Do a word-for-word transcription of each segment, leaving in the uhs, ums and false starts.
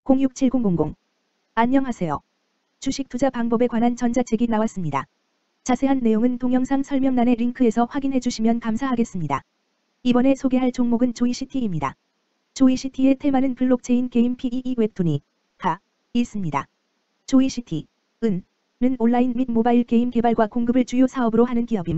공육칠공공공. 안녕하세요. 주식 투자 방법에 관한 전자책이 나왔습니다. 자세한 내용은 동영상 설명란의 링크에서 확인해 주시면 감사하겠습니다. 이번에 소개할 종목은 조이시티입니다. 조이시티의 테마는 블록체인 게임 피이이 웹툰이 가 있습니다. 조이시티 은 는 온라인 및 모바일 게임 개발과 공급을 주요 사업으로 하는 기업임.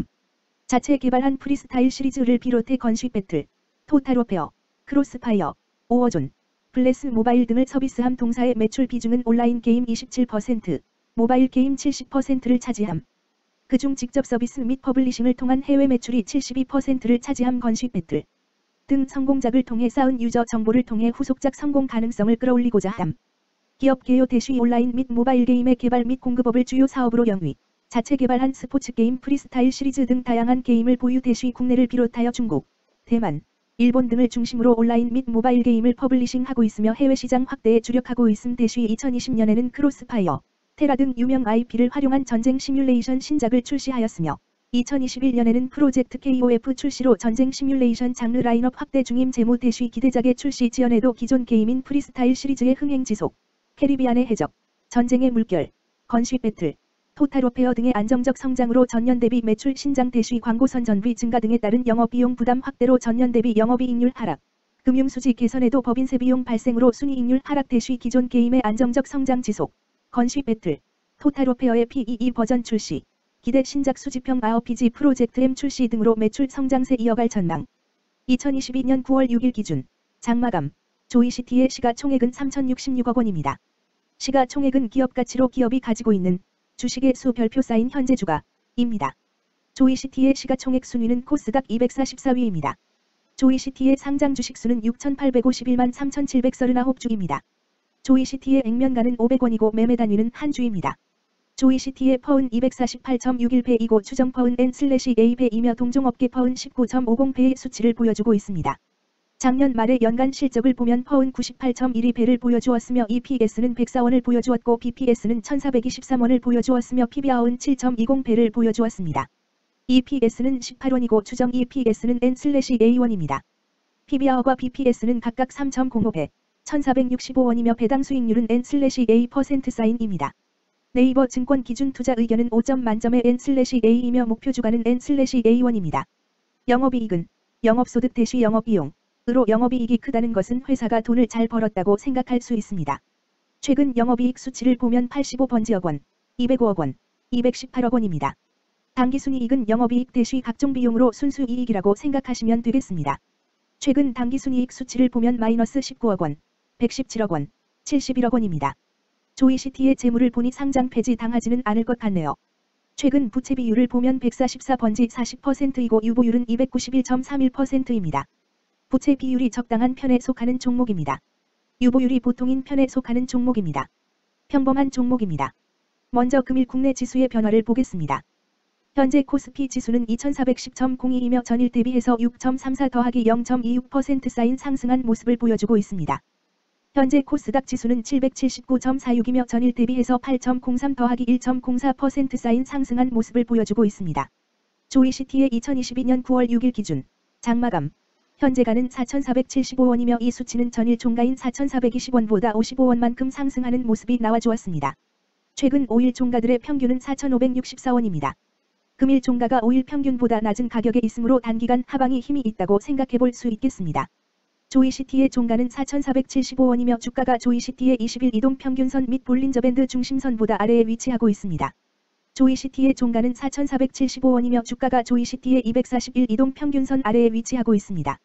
자체 개발한 프리스타일 시리즈를 비롯해 건쉬 배틀, 토탈 워페어, 크로스파이어, 오어존, 블레스 모바일 등을 서비스함. 동사의 매출 비중은 온라인 게임 이십칠 퍼센트, 모바일 게임 칠십 퍼센트를 차지함. 그중 직접 서비스 및 퍼블리싱을 통한 해외 매출이 칠십이 퍼센트를 차지함. 건쉬 배틀 등 성공작을 통해 쌓은 유저 정보를 통해 후속작 성공 가능성을 끌어올리고자 함. 기업 개요 대쉬 온라인 및 모바일 게임의 개발 및 공급업을 주요 사업으로 영위. 자체 개발한 스포츠 게임 프리스타일 시리즈 등 다양한 게임을 보유. 대쉬 국내를 비롯하여 중국, 대만, 일본 등을 중심으로 온라인 및 모바일 게임을 퍼블리싱하고 있으며 해외 시장 확대에 주력하고 있음. 대쉬 이천이십 년에는 크로스파이어, 테라 등 유명 아이피를 활용한 전쟁 시뮬레이션 신작을 출시하였으며 이천이십일 년에는 프로젝트 케이오에프 출시로 전쟁 시뮬레이션 장르 라인업 확대 중임. 제모 대쉬 기대작의 출시 지연에도 기존 게임인 프리스타일 시리즈의 흥행 지속, 캐리비안의 해적, 전쟁의 물결, 건쉬 배틀, 토탈 워페어 등의 안정적 성장으로 전년 대비 매출 신장. 대쉬 광고 선전비 증가 등에 따른 영업비용 부담 확대로 전년 대비 영업이익률 하락, 금융수지 개선에도 법인세 비용 발생으로 순이익률 하락. 대쉬 기존 게임의 안정적 성장 지속, 건쉬 배틀, 토탈 워페어의 피이이 버전 출시, 기대 신작 수집형 알피지 프로젝트 M 출시 등으로 매출 성장세 이어갈 전망. 이천이십이 년 구월 육일 기준 장마감 조이시티의 시가총액은 삼천육십육억 원입니다. 시가총액은 기업가치로 기업이 가지고 있는 주식의 수 별표 쌓인 현재 주가입니다. 조이시티의 시가총액 순위는 코스닥 이백사십사 위입니다. 조이시티의 상장 주식수는 육천팔백오십일만 삼천칠백삼십구 주입니다. 조이시티의 액면가는 오백 원이고 매매 단위는 한 주입니다. 조이시티의 퍼은 이백사십팔 점 육일 배이고 추정 퍼은 엔/에이 배이며 동종업계 퍼은 십구 점 오십 배의 수치를 보여주고 있습니다. 작년 말의 연간 실적을 보면 퍼은 구십팔 점 일이 배를 보여주었으며 이피에스는 백사 원을 보여주었고 비피에스는 천사백이십삼 원을 보여주었으며 피비알은 칠 점 이십 배를 보여주었습니다. 이피에스는 십팔 원이고 추정 이피에스는 엔/에이 원입니다. 피비알과 비피에스는 각각 삼 점 공오 배, 천사백육십오 원이며 배당 수익률은 엔/에이 퍼센트 사인입니다. 네이버 증권 기준 투자 의견은 오 점 만점의 엔/에이이며 목표 주가는 엔/에이 원입니다. 영업이익은 영업소득 대쉬 영업비용 으로 영업이익이 크다는 것은 회사가 돈을 잘 벌었다고 생각할 수 있습니다. 최근 영업이익 수치를 보면 팔십오 번지억 원, 이백오억 원, 이백십팔억 원입니다. 당기순이익은 영업이익 대쉬 각종 비용으로 순수이익이라고 생각하시면 되겠습니다. 최근 당기순이익 수치를 보면 마이너스 십구억 원, 백십칠억 원, 칠십일억 원입니다. 조이시티의 재물을 보니 상장 폐지 당하지는 않을 것 같네요. 최근 부채 비율을 보면 백사십사 번지 사십 퍼센트이고 유보율은 이백구십일 점 삼일 퍼센트입니다. 부채 비율이 적당한 편에 속하는 종목입니다. 유보율이 보통인 편에 속하는 종목입니다. 평범한 종목입니다. 먼저 금일 국내 지수의 변화를 보겠습니다. 현재 코스피 지수는 이천사백십 점 공이이며 전일 대비해서 육 점 삼사 더하기 영 점 이육 퍼센트 쌓인 상승한 모습을 보여주고 있습니다. 현재 코스닥 지수는 칠백칠십구 점 사육이며 전일 대비해서 팔 점 공삼 더하기 일 점 공사 퍼센트 쌓인 상승한 모습을 보여주고 있습니다. 조이시티의 이천이십이 년 구월 육일 기준 장마감 현재가는 사천사백칠십오 원이며 이 수치는 전일 종가인 사천사백이십 원보다 오십오 원만큼 상승하는 모습이 나와주었습니다. 최근 오 일 종가들의 평균은 사천오백육십사 원입니다. 금일 종가가 오 일 평균보다 낮은 가격에 있으므로 단기간 하방이 힘이 있다고 생각해 볼 수 있겠습니다. 조이시티의 종가는 사천사백칠십오 원이며 주가가 조이시티의 이십 일 이동평균선 및 볼린저밴드 중심선보다 아래에 위치하고 있습니다. 조이시티의 종가는 사천사백칠십오 원이며 주가가 조이시티의 이백사십일 이동평균선 아래에 위치하고 있습니다.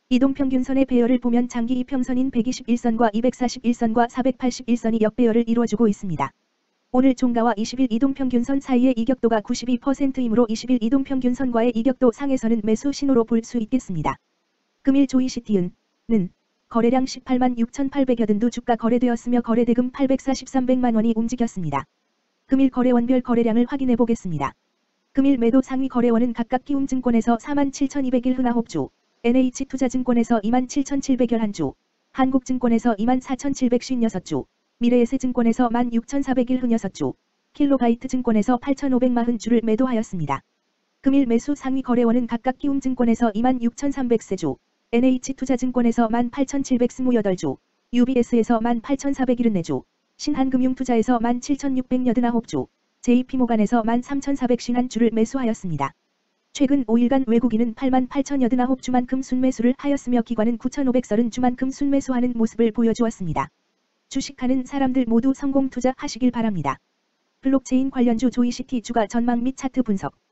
이동평균선의 배열을 보면 장기 이평선인 백이십일 선과 이백사십일 선과 사백팔십일 선이 역배열을 이루어주고 있습니다. 오늘 종가와 이십 일 이동평균선 사이의 이격도가 구십이 퍼센트이므로 이십 일 이동평균선과의 이격도 상에서는 매수 신호로 볼 수 있겠습니다. 금일 조이시티은 는 거래량 십팔만 육천팔백여 든두 주가 거래되었으며 거래대금 팔백사십삼백만 원이 움직였습니다. 금일 거래원별 거래량을 확인해 보겠습니다. 금일 매도 상위 거래원은 각각 키움증권에서 사만 칠천이백십구 주, 엔에이치투자증권에서 이만 칠천칠백십일 주, 한국증권에서 이만 사천칠백오십육 주, 미래에셋증권에서 만 육천사백십육 주, 킬로바이트증권에서 팔천오백사십 주를 매도하였습니다. 금일 매수 상위 거래원은 각각 키움증권에서 이만 육천삼백 주, 엔에이치투자증권에서 만 팔천칠백이십팔 주, 유비에스에서 만 팔천사백칠십사 주, 신한금융투자에서 만 칠천육백팔십구 주, 제이피모간에서 만 삼천사백오십일 주를 매수하였습니다. 최근 오 일간 외국인은 팔만 팔천팔십구 주만큼 순매수를 하였으며 기관은 구천오백삼십 주만큼 순매수하는 모습을 보여주었습니다. 주식하는 사람들 모두 성공 투자하시길 바랍니다. 블록체인 관련주 조이시티 주가 전망 및 차트 분석.